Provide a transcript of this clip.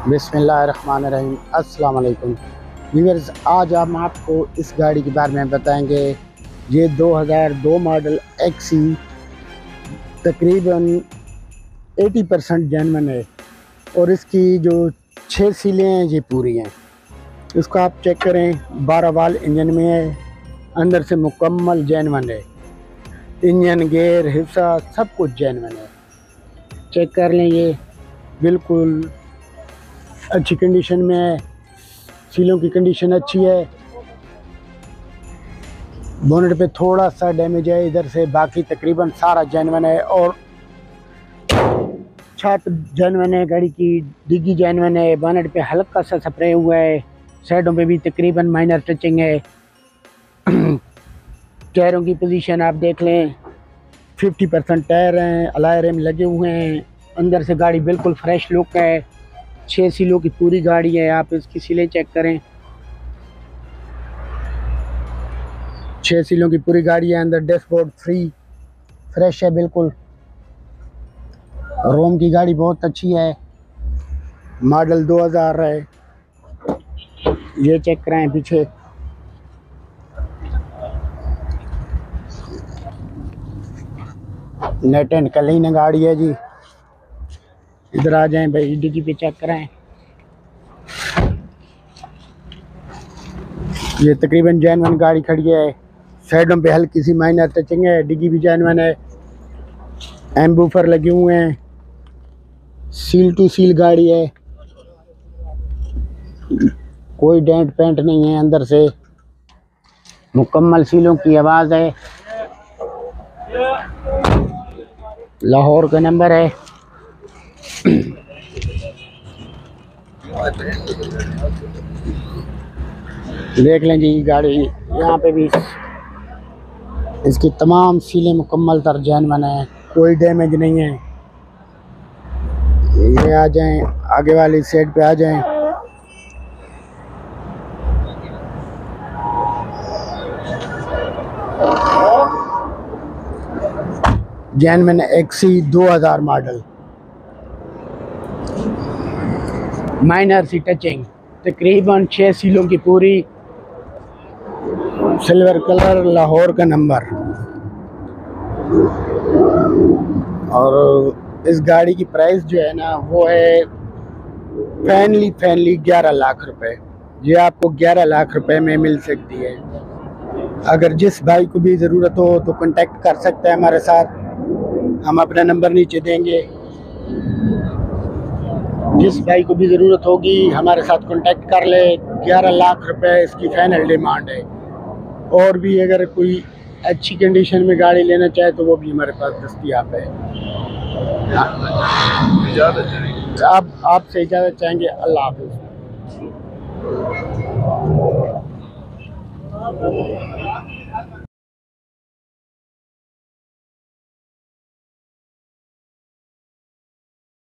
बिस्मिल्लाहिर्रहमानिर्रहीम। अस्सलाम वालेकुम व्यूअर्स, आज हम आपको इस गाड़ी के बारे में बताएंगे। ये 2002 मॉडल एक्सी तकरीबन 80% जेन्युइन है और इसकी जो 6 सीलें हैं ये पूरी हैं। इसको आप चेक करें, 12 वाल इंजन में है, अंदर से मुकम्मल जेन्युइन है। इंजन, गेयर, हिस्सा सब कुछ जेन्युइन है। चेक कर लें, ये बिल्कुल अच्छी कंडीशन में है। सीलों की कंडीशन अच्छी है। बोनेट पे थोड़ा सा डैमेज है इधर से, बाकी तकरीबन सारा जेन्युइन है। और छत जेन्युइन है, गाड़ी की डिग्गी जेन्युइन है। बोनेट पे हल्का सा स्प्रे हुआ है, साइडों पे भी तकरीबन माइनर टचिंग है। टायरों की पोजीशन आप देख लें, 50% टायर हैं, अलॉय रिम लगे हुए हैं। अंदर से गाड़ी बिल्कुल फ्रेश लुक है। 6 सीलों की पूरी गाड़ी है। आप इसकी सीलें चेक करें, 6 सीलों की पूरी गाड़ी है। अंदर डैशबोर्ड फ्रेश है बिल्कुल। रोम की गाड़ी बहुत अच्छी है, मॉडल 2000 है। ये चेक कराएं पीछे, नेट एंड क्लीन गाड़ी है जी। इधर आ जाएं भाई, डिग्गी पे चेक कराएं। ये तकरीबन जेन्युइन गाड़ी खड़ी है। साइडों पे हल्की सी माइनर टचिंग है, डिग्गी भी जेन्युइन है। एम्बूफर लगे हुए हैं, सील टू सील गाड़ी है, कोई डेंट पेंट नहीं है। अंदर से मुकम्मल सीलों की आवाज़ है। लाहौर का नंबर है। देख लें जी गाड़ी, यहाँ पे भी इसकी तमाम सीलें मुकम्मल तर जेन्युइन है, कोई डैमेज नहीं है। ये आ जाएं, आगे वाली साइड पे आ जाएं। जेन्युइन एक्सी 2000 मॉडल, माइनर सी टचिंग, तकरीबन 6 सीलों की पूरी, सिल्वर कलर, लाहौर का नंबर। और इस गाड़ी की प्राइस जो है ना, वो है फैनली 11 लाख रुपए। ये आपको 11 लाख रुपए में मिल सकती है। अगर जिस भाई को भी ज़रूरत हो तो कांटेक्ट कर सकते हैं हमारे साथ। हम अपना नंबर नीचे देंगे। जिस भाई को भी ज़रूरत होगी हमारे साथ कांटेक्ट कर ले। 11 लाख रुपए इसकी फाइनल डिमांड है। और भी अगर कोई अच्छी कंडीशन में गाड़ी लेना चाहे तो वो भी हमारे पास दस्तयाब है। आप आपसे इजाज़त चाहेंगे। अल्लाह हाफ़िज़।